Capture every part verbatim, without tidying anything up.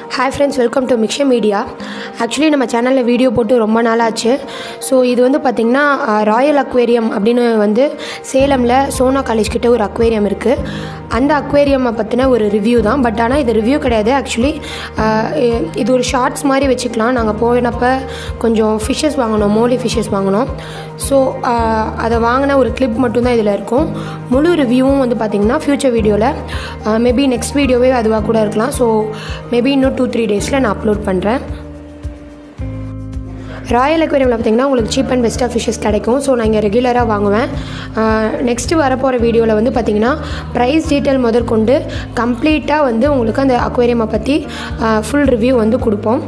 Hi friends, welcome to Mixture Media. Actually நம்ம சேனல்ல video போட்டு ரொம்ப நாள் ஆச்சு. ஸோ இது வந்து பார்த்திங்கன்னா ராயல் அக்வேரியம் அப்படின்னு வந்து சேலமில் சோனா காலேஜ் கிட்ட ஒரு அக்வேரியம் இருக்குது. அந்த அக்வேரியமை பற்றின ஒரு ரிவ்யூ தான். பட் ஆனால் இது ரிவ்யூ கிடையாது. ஆக்சுவலி இது ஒரு ஷார்ட்ஸ் மாதிரி வச்சுக்கலாம். நாங்கள் போனப்போ கொஞ்சம் ஃபிஷ்ஷஸ் வாங்கினோம், மோலி ஃபிஷ்ஷஸ் வாங்கினோம். ஸோ அதை வாங்கின ஒரு கிளிப் மட்டும்தான் இதில் இருக்கும். முழு ரிவ்யூவும் வந்து பார்த்திங்கன்னா ஃப்யூச்சர் வீடியோவில் மேபி நெக்ஸ்ட் வீடியோவே அதுவாக கூட இருக்கலாம். ஸோ மேபி இன்னும் டூ த்ரீ டேஸில் நான் அப்லோட் பண்ணுறேன். ராயல் அக்வேரியமில் பார்த்திங்கன்னா உங்களுக்கு சீப் அண்ட் பெஸ்ட்டாக ஃபிஷ்ஷஸ் கிடைக்கும். ஸோ நான் இங்கே ரெகுலராக வாங்குவேன். நெக்ஸ்ட்டு வரப்போகிற வீடியோவில் வந்து பார்த்திங்கன்னா ப்ரைஸ் டீட்டெயில் முதற்கொண்டு கம்ப்ளீட்டாக வந்து உங்களுக்கு அந்த அக்வேரியமை பற்றி ஃபுல் ரிவ்யூ வந்து கொடுப்போம்.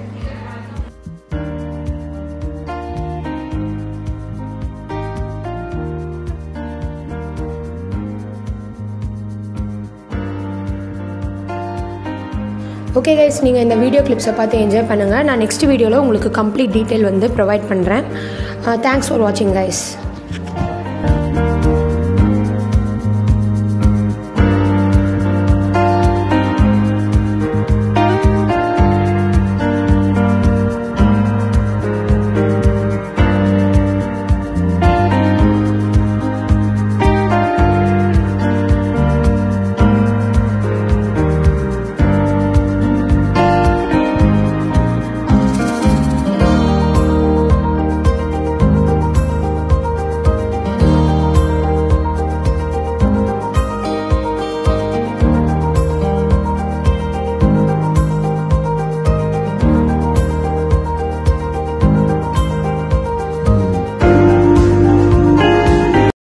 ஓகே கைஸ், நீங்கள் இந்த வீடியோ கிளிப்ஸை பார்த்து என்ஜாய் பண்ணுங்கள். நான் நெக்ஸ்ட் வீடியோவில் உங்களுக்கு கம்ப்ளீட் டீட்டெயில் வந்து ப்ரொவைட் பண்ணுறேன். தேங்க்ஸ் ஃபார் வாட்சிங் கைஸ்.